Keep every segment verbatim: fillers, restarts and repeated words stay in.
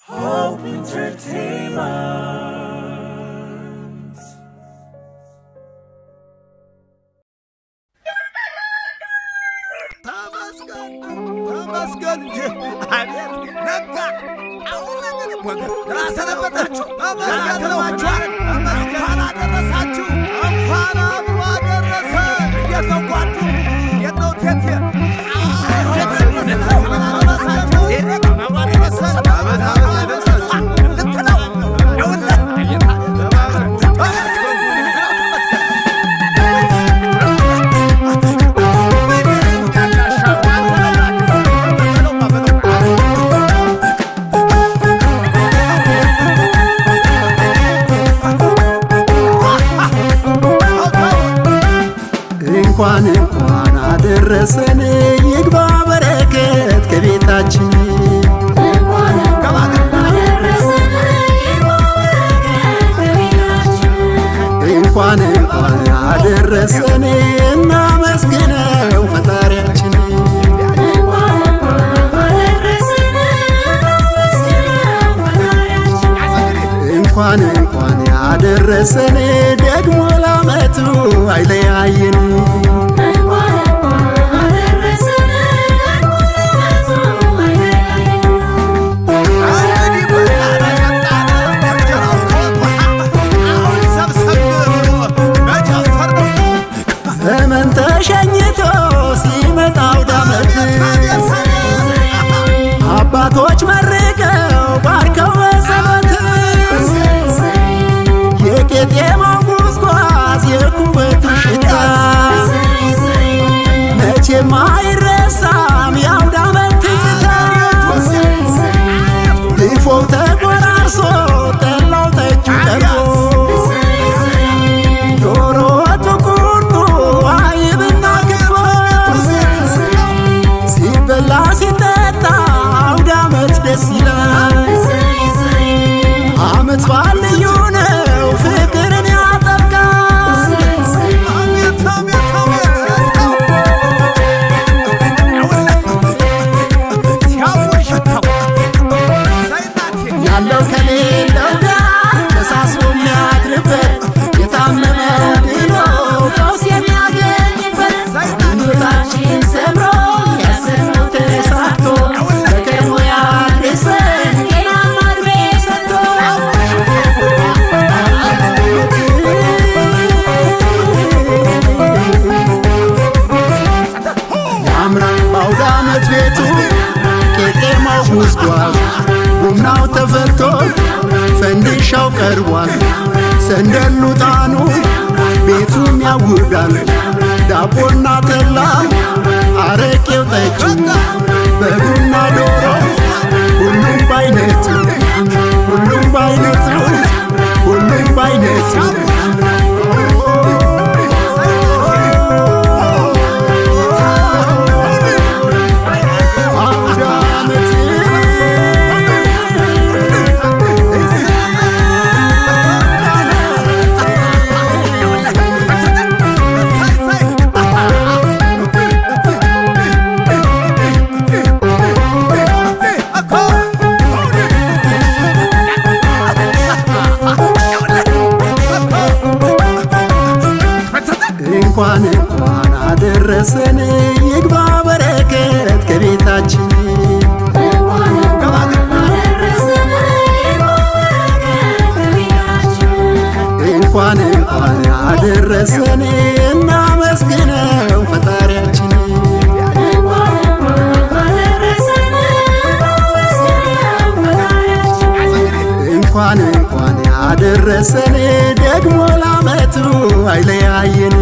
Hope Entertainment. Tamaskan, Tamaskan, Naga, Rasa Patachu, Tamaskan, Tamaskan, Rasachu, Ampara, Brother Rasa, get no water, get no tether. እንኳን እንኳን አደረሰን ይግባ በረከት ከቤታችን እንኳን እንኳን አደረሰን ይግባ በረከት ከቤታችን እንኳን እንኳን አደረሰን እናመስግነው ፈጣሪያችን እንኳን እንኳን አደረሰን እናመስግነው ፈጣሪያችን እንኳን እንኳን አደረሰን ደግሞ ለዓመቱ አይለያየን ዘመን ተሸኝቶ ሲመጣው ዳመት አባቶች መርቀው ባርከው በጸሎት የቄጤማው ጉዝጓዝ የኩበቱ ሽታ መቼም አይረሳም የአውደ ዓመት ትዝታ ድፎው ተቆራርሶ ጠላው ጠጁ ቀርቦ ዶሮ ወጡ ቁርጡ አይብና ክትፎ ሲበላ ሲጠጣ አውደ ዓመት ደስ ይላል ዓመት በዓል ልዩ ነው ፍቅርን ያጠብቃል ያለው ከሌለው ጋር ተሳስቦ የሚያድርበት የታመመው ድኖ ፈውስ የሚያገኝበት ሕይወታችን ሰምሮ ያሰብነው ተሳክቶ በቀድሞ ያድርሰን ጤናማ ዕድሜ ሰጥቶ ያምራል በአውደ ዓመት ቤቱ ቄጤማው ጉዝጓዝ ቡናው ተፈልቶ ፈንዲሻው ቀርቧል ሰንደሉ ጣኑ ቤቱም ያውዳል ዳቦና ጠላ አረቄው ጠጁ በጉና ዶሮ ሁሉም ባይነቱ ሁሉም ባይነቱ ሁሉም ባይነቱ እንኳን እንኳን አደረሰን ይግባ በረከት ከቤታችን እንኳን እንኳን አደረሰን ይግባ በረከት ከቤታችን እንኳን እንኳን አደረሰን እናመስግነው ፈጣሪያችን እንኳን እንኳን አደረሰን እናመስግነው ፈጣሪያችን እንኳን እንኳን አደረሰን ደግሞ ለዓመቱ አይለያየን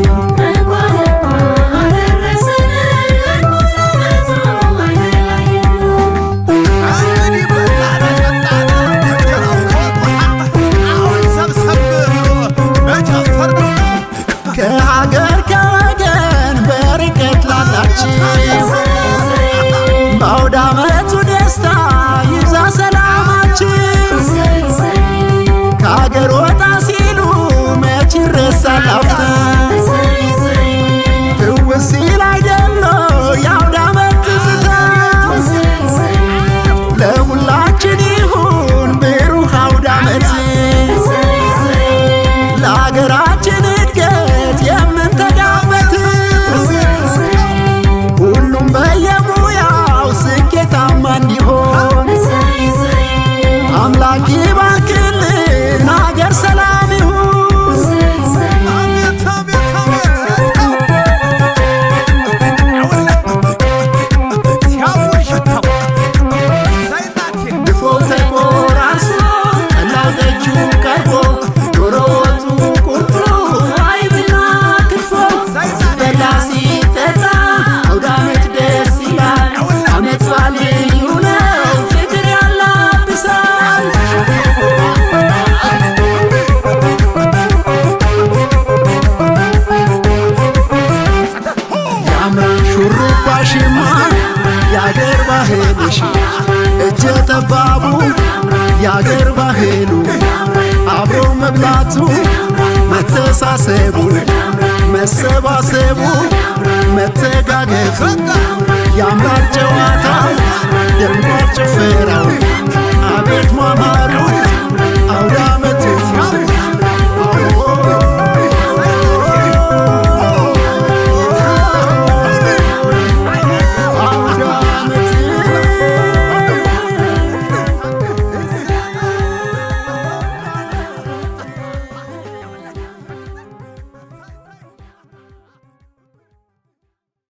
ከሀገር ከወገን በርቀት ላላችሁ በአውደ ዓመቱ ደስታ ይብዛ ሰላማችሁ ከሀገር ወጣ ሲሉ መች ይረሳል አፍታ ትውስ ሲል አይደለ የአውደ ዓመት ትዝታ ለሁላችን ይሁን ያገር ባህሉ አብሮ መብላቱ መተሳሰቡ መሰባሰቡ መተጋገፉ ያምራል ጨዋታው ደምቋል ጭፈራው አቤት ማማ